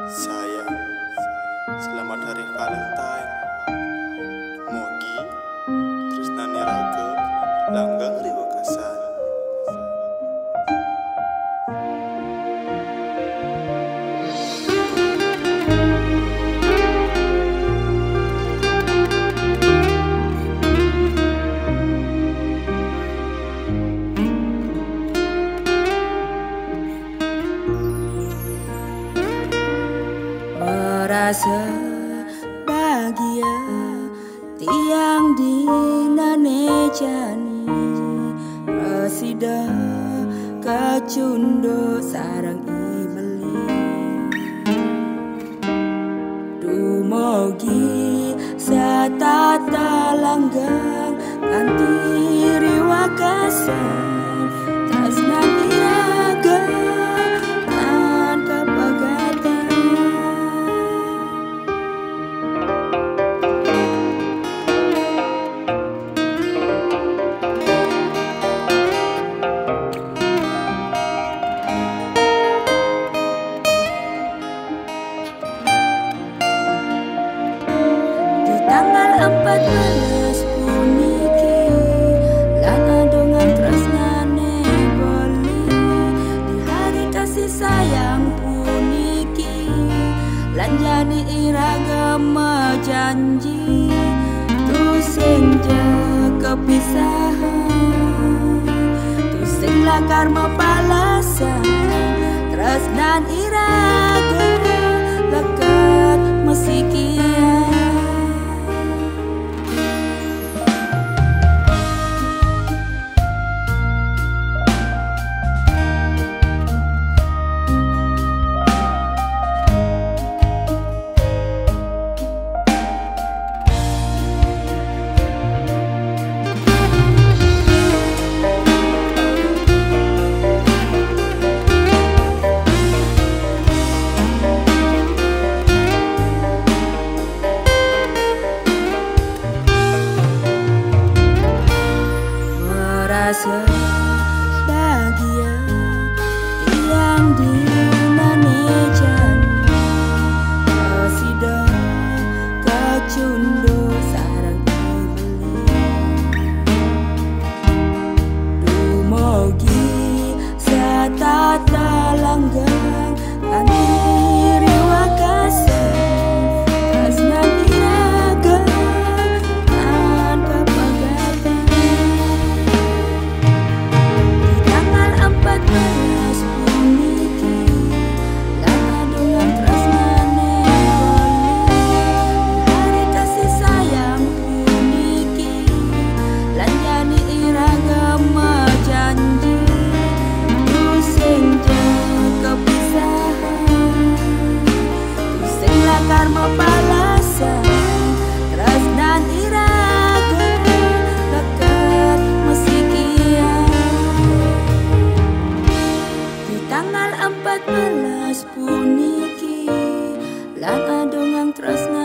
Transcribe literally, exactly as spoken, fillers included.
Sayang, selamat hari Valentine. Mogi, tresnani raga, langgang riwa kasan. Merasa bahagia tiang dinane jani resida kecundo sarang ibeli dumogi satata langgang kanti riwa kasan tasnan iraga empat belas puniki lan adongan tresnane boli di hari kasih sayang puniki lan jani iragama janji tusing kepisahan tusing la karma balasan tresnan iraga lekat mesikian. Merasa bahagia tiang dinane jani resida kecundo sarang ibeli dumogi satata langgang kanti riwa kasan tasnan iraga karma balasan tresnan iraga lekat mesikian di tanggal empat belas puniki lan adongang tresnan